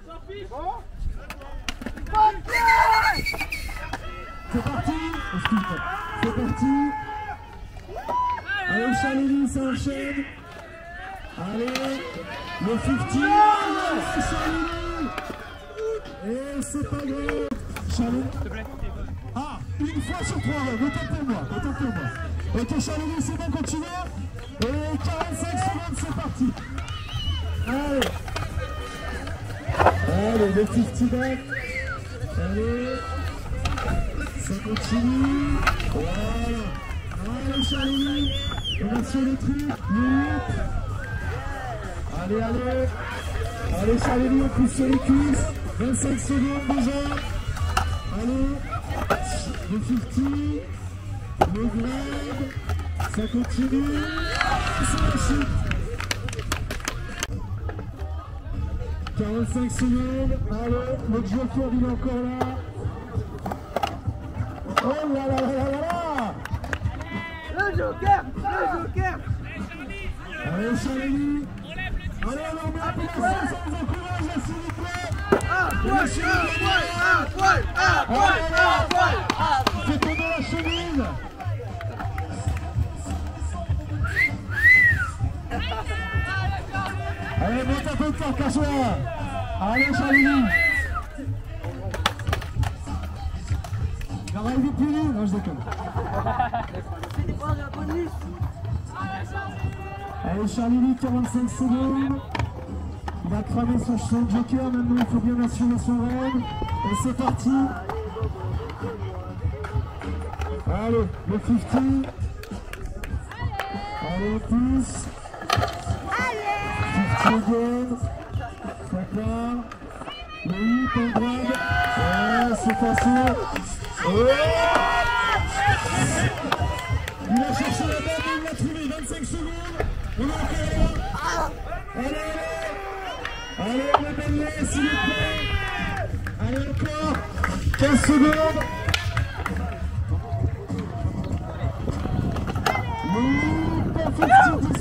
C'est parti. Excuse-moi. C'est parti. Allez, Chalini, ça enchaîne. Allez, le 50. Chalini. Et c'est pas grave. Chalini. Ah, une fois sur 3, autant pour moi, autant pour moi. Ok, Chalini, c'est bon, continue. Et 45 secondes, c'est parti. Allez. Allez, le 50 back. Allez. Ça continue. Voilà. Allez, Chalini. On va sur le truc. 8. Allez, allez. Allez, Chalini, on pousse sur les cuisses. 25 secondes déjà. Allez. Le 50. Le grade. Ça continue. C'est la chute. 45 secondes. Allez, le joker, il est encore là. Oh là là là là là. Le joker. Allez, Chalini. Allez, on remet un peu la sauce, on vous encourage, s'il vous plaît. Fais tomber la chemise. Allez, monte un peu de temps, cache-toi. Allez, Chalini. Il va arriver plus vite. Non, je déconne. Allez, Chalini, 45 secondes. Il a cramé son joker. Maintenant, il faut bien assurer son rêve. Et c'est parti. Allez, le 50. Allez, on pousse. 50 again. Ça part. Le 8 en grade. Ouais, c'est facile. Il a cherché la balle, il l'a trouvé. 25 secondes. On est encore là. Allez, allez, on est balayé, s'il vous plaît. Allez, encore. 15 secondes. Le 8 en 50.